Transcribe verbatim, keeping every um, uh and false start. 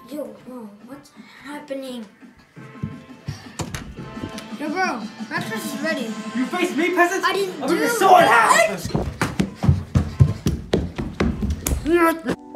Yo, bro, what's happening? Yo, bro, breakfast is ready. You faced me, peasant? I didn't I'll do rip your sword it. out!